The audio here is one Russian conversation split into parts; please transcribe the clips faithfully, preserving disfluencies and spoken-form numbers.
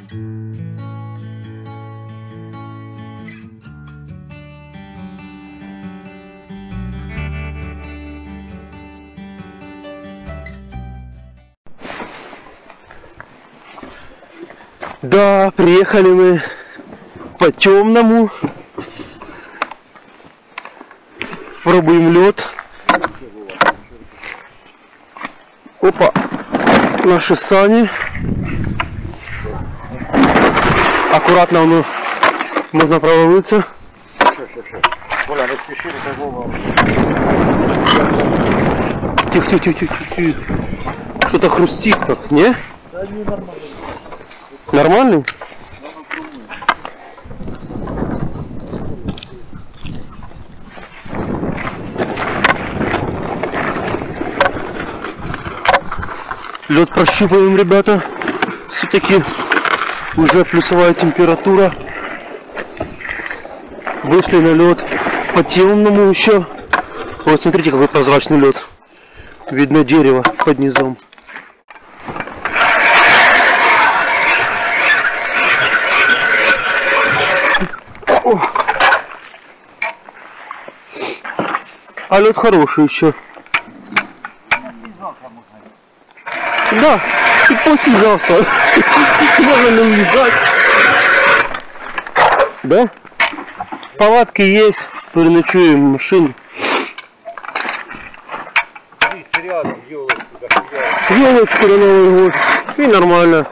Да, приехали мы по темному. Пробуем лед. Опа, наши сани. Аккуратно, ну, можно провалиться. Тихо, тихо, тихо, тихо. Что-то хрустит так, не? Да не, нормально. Нормальный? Лед прощупываем, ребята. Все-таки уже плюсовая температура. Вышли на лед по темному еще. Вот смотрите, какой прозрачный лед. Видно дерево под низом. О. А лед хороший еще. Да, и после завтра можно навязать. Да? Палатки есть, переночуем в машине. Елочку на Новый год. И нормально.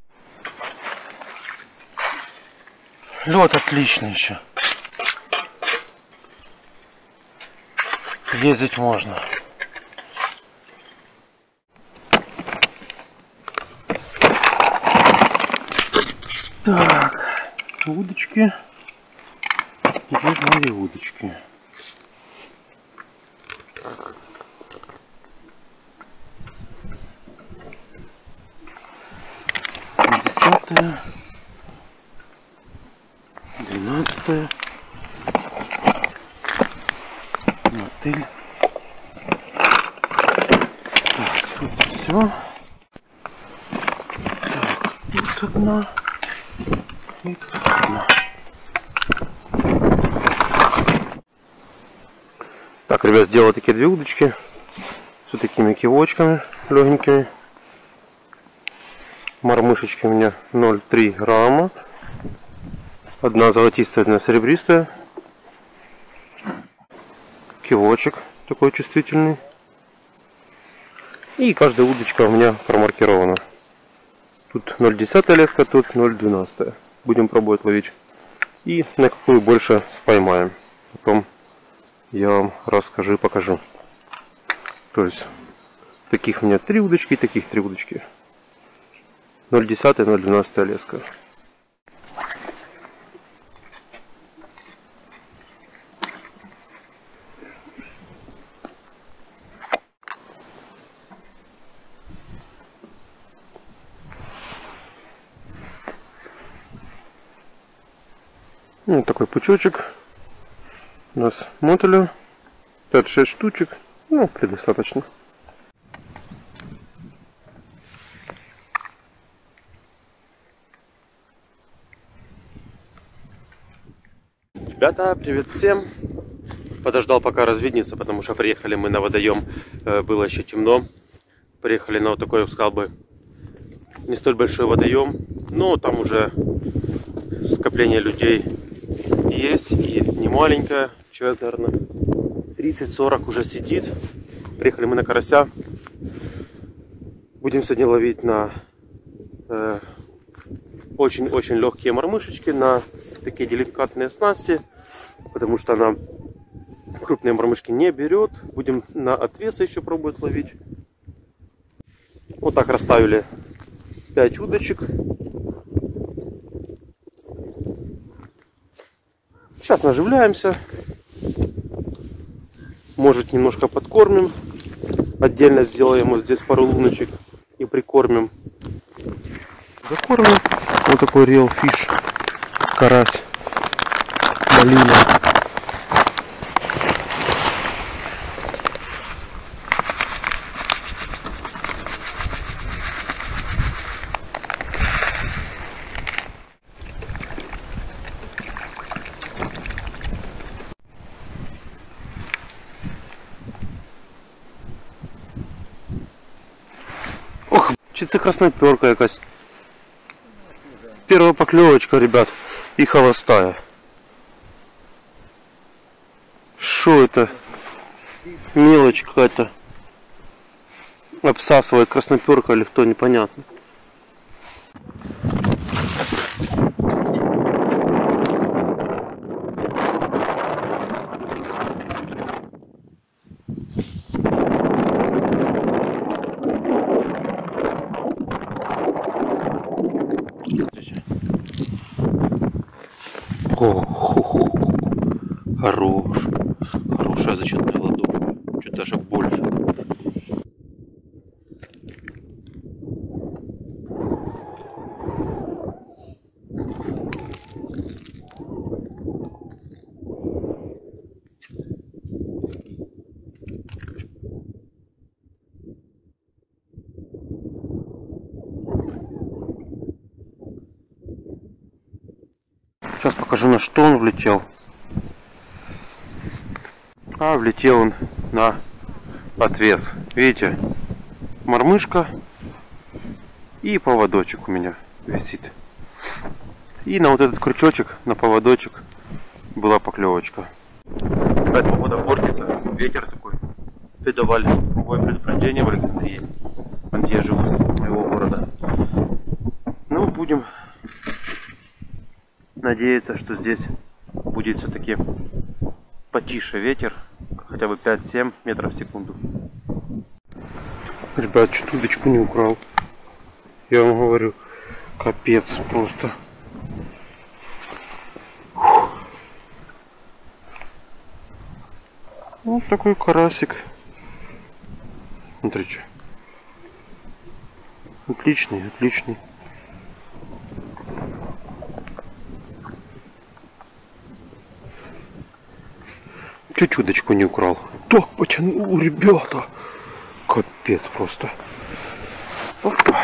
Лед отличный еще. Ездить можно. Так, удочки. Где мои удочки? Десятая, двенадцатая, мотыль. Так, тут все. Так, тут одна. И тут одна. Так, ребят, сделал такие две удочки с вот такими кивочками легенькими. Мормышечки у меня ноль целых три грамма. Одна золотистая, одна серебристая. Кивочек такой чувствительный. И каждая удочка у меня промаркирована. Тут ноль целых десятая леска, тут ноль целых двенадцатая. Будем пробовать ловить. И на какую больше споймаем. Потом я вам расскажу и покажу. То есть таких у меня три удочки, таких три удочки. ноль целых десятая, ноль целых двенадцатая леска. Вот такой пучочек у нас мотыля, пять-шесть штучек, ну, предостаточно. Ребята, привет всем! Подождал, пока развиднется, потому что приехали мы на водоем, было еще темно. Приехали на вот такой, я бы сказал бы, не столь большой водоем, но там уже скопление людей есть, и не маленькое, человек, наверное, тридцать-сорок уже сидит. Приехали мы на карася. Будем сегодня ловить на очень-очень э, легкие мормышечки, на такие деликатные снасти, потому что она крупные мормышки не берет. Будем на отвесы еще пробовать ловить. Вот так расставили пять удочек. Сейчас наживляемся. Может, немножко подкормим. Отдельно сделаем вот здесь пару луночек и прикормим. Закормим. Вот такой real fish. Карась. Малина. Чи це красноперка якась? Первая поклевочка, ребят, и холостая. Что это? Мелочь какая-то. Обсасывает красноперка или кто, непонятно. О, хорош, хорошая зачетная ладошка, чуть даже больше. Сейчас покажу, на что он влетел. А влетел он на отвес. Видите, мормышка и поводочек у меня висит. И на вот этот крючочек, на поводочек была поклевочка. Опять погода портится, ветер такой. Передавали штурмовое предупреждение в Александрии, где я живу, моего города. Ну, будем надеяться, что здесь будет все-таки потише ветер, хотя бы пять-семь метров в секунду. Ребят, чуть удочку не украл. Я вам говорю, капец просто. Вот такой карасик. Смотрите. Отличный, отличный. Чуть удочку не украл. Так потянул, ребята. Капец просто. Опа.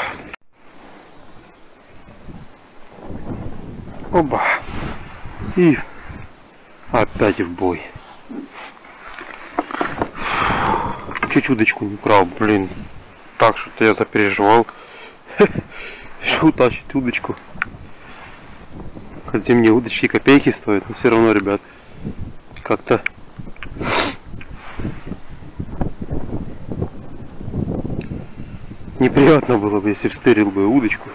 Оба. И опять в бой. Чуть удочку не украл, блин. Так что-то я запереживал. Что утащить удочку. Хоть зимние удочки копейки стоят, но все равно, ребят, как-то неприятно было бы, если встырил бы удочку.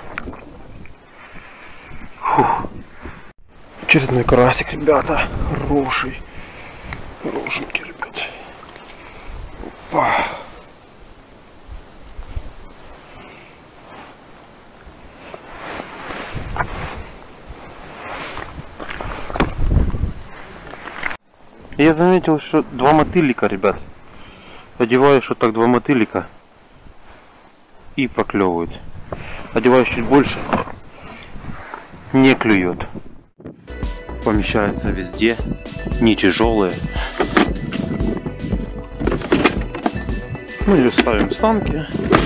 Фух. Очередной карасик, ребята. Хороший. Хорошенький, ребята. Опа. Я заметил, что два мотылька, ребят. Одеваешь вот так два мотылька и поклевывают. Одеваешь чуть больше, не клюет. Помещается везде, не тяжелые. Мы ее ставим в санки.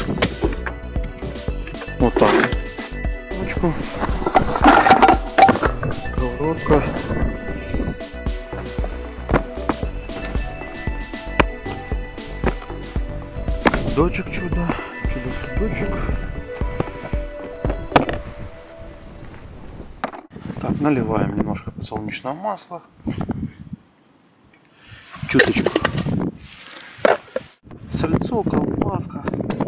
Вот так. Ручку. Сковородка. Судочек чудо, чудо-судочек. Так, наливаем немножко подсолнечного масла. Чуточку. Сальцо, колбаска.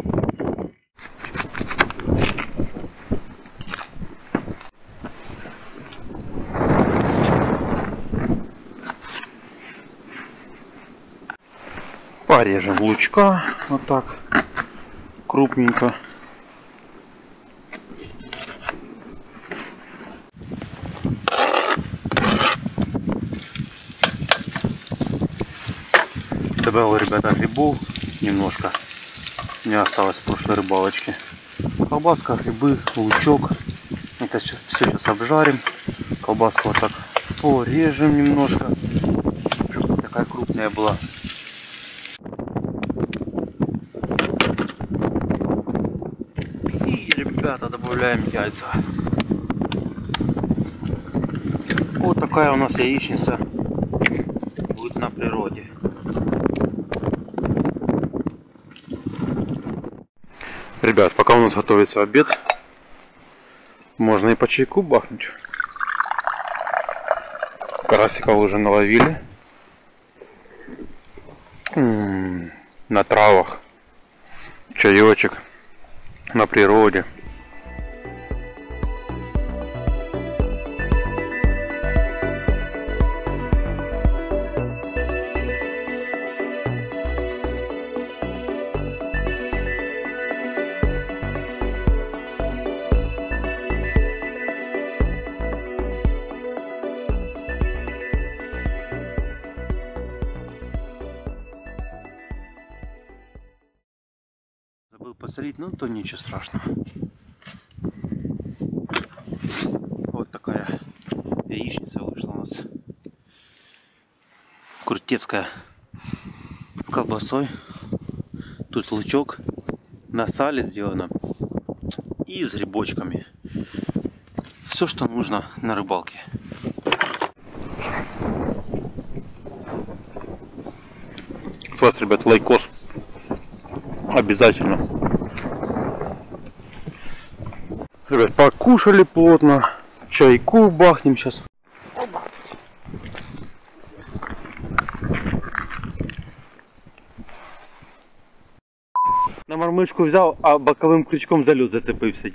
Порежем лучка вот так крупненько. Добавил, ребята, грибов немножко. У меня осталось с прошлой рыбалочки. Колбаска, грибы, лучок. Это все, все сейчас обжарим. Колбаску вот так порежем немножко, чтобы такая крупная была. И, ребята, добавляем яйца. Вот такая у нас яичница будет на природе. Ребят, пока у нас готовится обед, можно и по чайку бахнуть. Карасиков уже наловили. М-м, на травах. Чаечек. На природе. Забыл посолить, но то ничего страшного. Вот такая яичница вышла у нас. Крутецкая с колбасой. Тут лучок на сале сделано. И с грибочками. Все, что нужно на рыбалке. С вас, ребят, лайкос. Обязательно. Ребят, покушали плотно. Чайку бахнем сейчас. На мормышку взял, а боковым крючком за лед зацепився.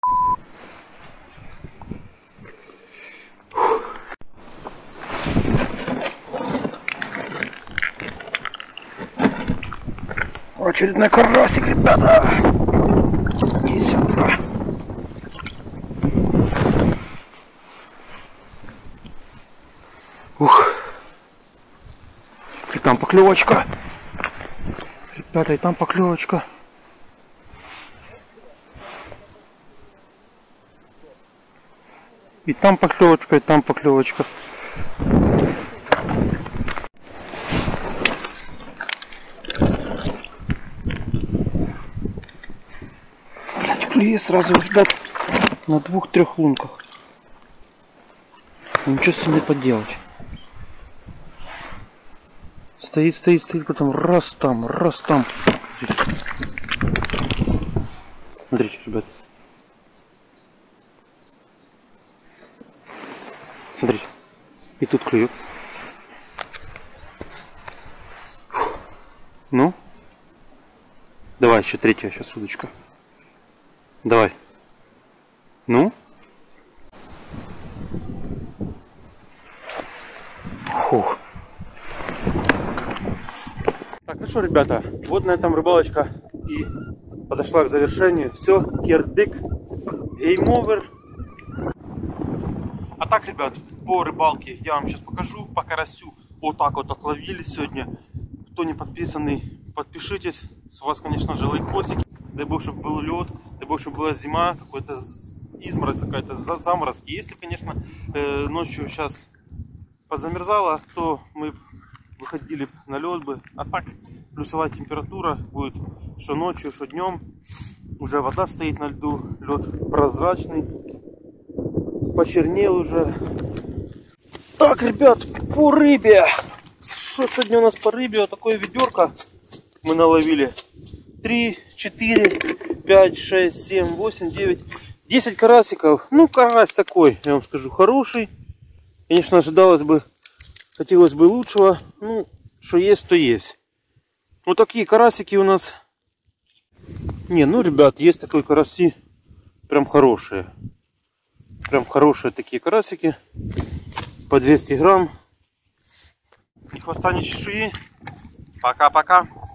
Очередной карасик, ребята. Иди сюда. Ух. И там поклевочка. Ребята, и там поклевочка. И там поклевочка, и там поклевочка. Блять, клюет сразу, ребят, на двух-трех лунках. Ничего с ним не поделать. Стоит, стоит, стоит, потом раз там, раз там. Смотрите, ребят. Смотрите. И тут клюет. Ну. Давай, еще третья сейчас удочка. Давай. Ну. Фух. Так, ну что, ребята, вот на этом рыбалочка и подошла к завершению. Все, кирдык, гейм-овер. А так, ребят, по рыбалке я вам сейчас покажу, по карасю. Вот так вот отловили сегодня. Кто не подписанный, подпишитесь. С вас, конечно же, лайкосики. Дай бог, чтобы был лед, дай бог, чтобы была зима, какой-то изморозь, какая-то заморозки. Если, конечно, ночью сейчас подзамерзало, то мы выходили на лед бы. А так плюсовая температура будет что ночью, что днем. Уже вода стоит на льду, лед прозрачный, почернел уже. Так, ребят, по рыбе. Что сегодня у нас по рыбе? Вот такое ведерко мы наловили. три, четыре, пять, шесть, семь, восемь, девять, десять карасиков. Ну, карась такой, я вам скажу, хороший. Конечно, ожидалось бы, хотелось бы лучшего. Ну, что есть, то есть. Вот такие карасики у нас. Не, ну, ребят, есть такие караси. Прям хорошие. Прям хорошие такие карасики. По двести грамм. Ни хвоста, ни чешуи. Пока-пока.